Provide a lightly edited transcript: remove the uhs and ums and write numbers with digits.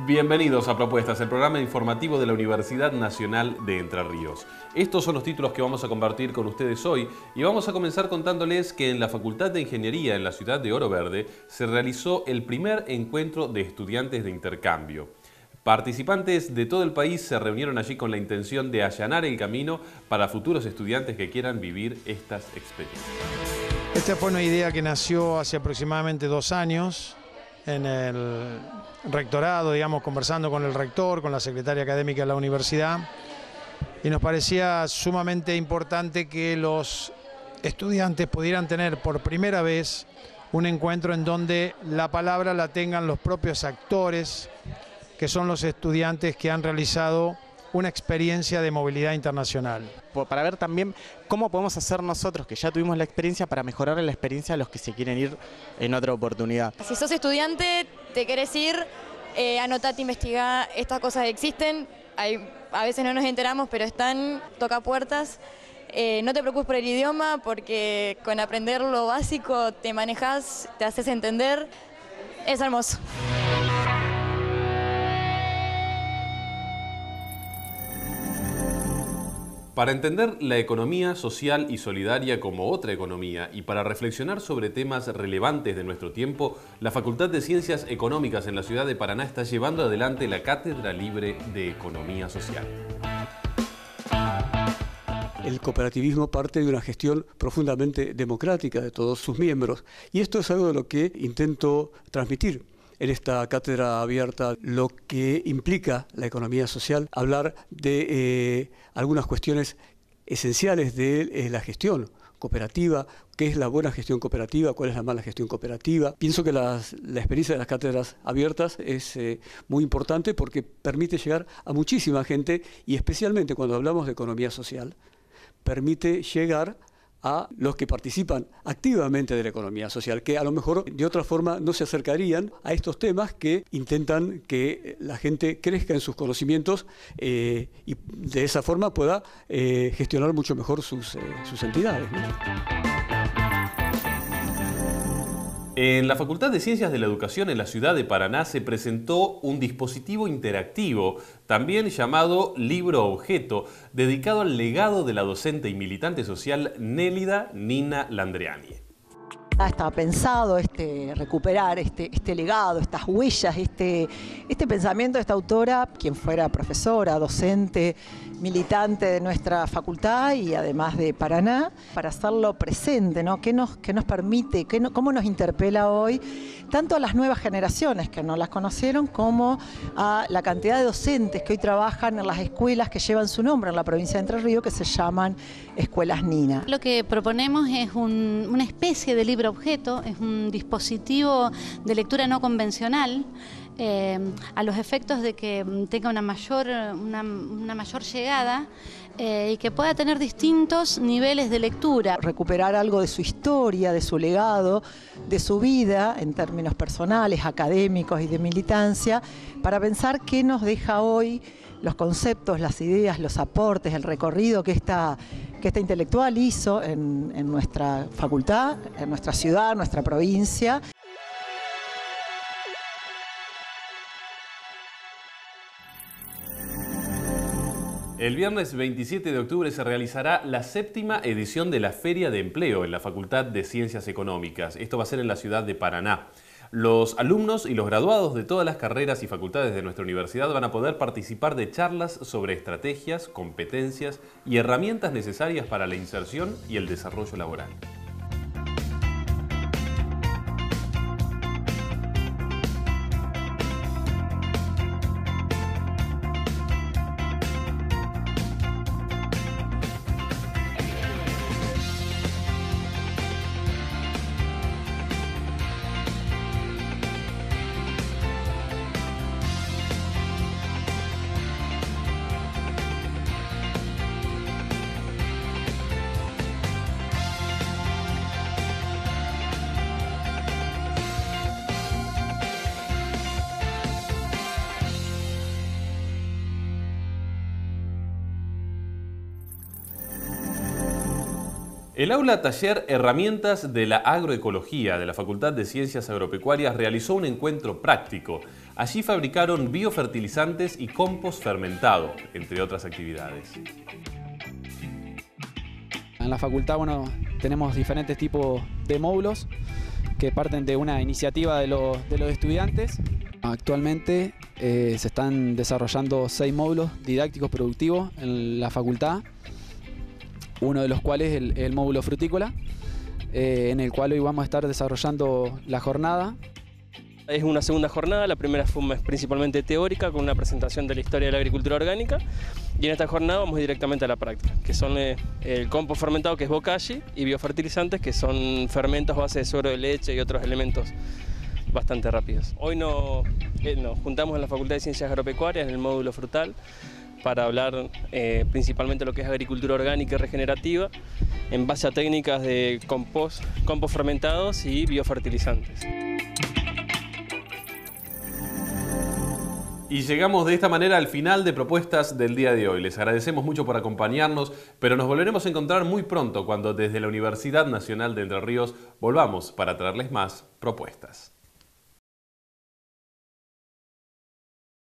Bienvenidos a Propuestas, el programa informativo de la Universidad Nacional de Entre Ríos. Estos son los títulos que vamos a compartir con ustedes hoy y vamos a comenzar contándoles que en la Facultad de Ingeniería en la ciudad de Oro Verde se realizó el primer encuentro de estudiantes de intercambio. Participantes de todo el país se reunieron allí con la intención de allanar el camino para futuros estudiantes que quieran vivir estas experiencias. Esta fue una idea que nació hace aproximadamente 2 años en el rectorado, digamos, conversando con el rector, con la secretaria académica de la universidad, y nos parecía sumamente importante que los estudiantes pudieran tener por primera vez un encuentro en donde la palabra la tengan los propios actores, que son los estudiantes que han realizado una experiencia de movilidad internacional. Para ver también cómo podemos hacer nosotros, que ya tuvimos la experiencia, para mejorar la experiencia de los que se quieren ir en otra oportunidad. Si sos estudiante, te querés ir, anotate, investigá, estas cosas existen, a veces no nos enteramos, pero están, toca puertas. No te preocupes por el idioma, porque con aprender lo básico te manejás, te haces entender, es hermoso. Para entender la economía social y solidaria como otra economía y para reflexionar sobre temas relevantes de nuestro tiempo, la Facultad de Ciencias Económicas en la ciudad de Paraná está llevando adelante la Cátedra Libre de Economía Social. El cooperativismo parte de una gestión profundamente democrática de todos sus miembros y esto es algo de lo que intento transmitir en esta cátedra abierta, lo que implica la economía social, hablar de algunas cuestiones esenciales de la gestión cooperativa, qué es la buena gestión cooperativa, cuál es la mala gestión cooperativa. Pienso que la experiencia de las cátedras abiertas es muy importante porque permite llegar a muchísima gente y especialmente cuando hablamos de economía social, permite llegar a los que participan activamente de la economía social, que a lo mejor de otra forma no se acercarían a estos temas que intentan que la gente crezca en sus conocimientos y de esa forma pueda gestionar mucho mejor sus entidades, ¿no? En la Facultad de Ciencias de la Educación en la ciudad de Paraná se presentó un dispositivo interactivo, también llamado Libro Objeto, dedicado al legado de la docente y militante social Nélida Nina Landreani. Estaba pensado recuperar este legado, estas huellas, este pensamiento de esta autora, quien fuera profesora, docente, militante de nuestra facultad y además de Paraná, para hacerlo presente, ¿no? ¿Qué nos permite, cómo nos interpela hoy, tanto a las nuevas generaciones que no las conocieron, como a la cantidad de docentes que hoy trabajan en las escuelas que llevan su nombre en la provincia de Entre Ríos, que se llaman Escuelas Nina. Lo que proponemos es una especie de libro objeto, es un dispositivo de lectura no convencional, a los efectos de que tenga una mayor llegada y que pueda tener distintos niveles de lectura. Recuperar algo de su historia, de su legado, de su vida en términos personales, académicos y de militancia, para pensar qué nos deja hoy los conceptos, las ideas, los aportes, el recorrido que esta intelectual hizo en nuestra facultad, en nuestra ciudad, en nuestra provincia. El viernes 27 de octubre se realizará la 7ª edición de la Feria de Empleo en la Facultad de Ciencias Económicas. Esto va a ser en la ciudad de Paraná. Los alumnos y los graduados de todas las carreras y facultades de nuestra universidad van a poder participar de charlas sobre estrategias, competencias y herramientas necesarias para la inserción y el desarrollo laboral. El aula taller Herramientas de la Agroecología de la Facultad de Ciencias Agropecuarias realizó un encuentro práctico. Allí fabricaron biofertilizantes y compost fermentado, entre otras actividades. En la facultad, tenemos diferentes tipos de módulos que parten de una iniciativa de los estudiantes. Actualmente se están desarrollando 6 módulos didácticos productivos en la facultad, uno de los cuales es el módulo frutícola, en el cual hoy vamos a estar desarrollando la jornada. Es una segunda jornada, la primera fue principalmente teórica con una presentación de la historia de la agricultura orgánica y en esta jornada vamos directamente a la práctica, que son el compost fermentado, que es bokashi, y biofertilizantes, que son fermentos a base de suero de leche y otros elementos bastante rápidos. Hoy nos juntamos en la Facultad de Ciencias Agropecuarias en el módulo frutal para hablar principalmente de lo que es agricultura orgánica y regenerativa en base a técnicas de compost fermentados y biofertilizantes. Y llegamos de esta manera al final de Propuestas del día de hoy. Les agradecemos mucho por acompañarnos, pero nos volveremos a encontrar muy pronto cuando desde la Universidad Nacional de Entre Ríos volvamos para traerles más propuestas.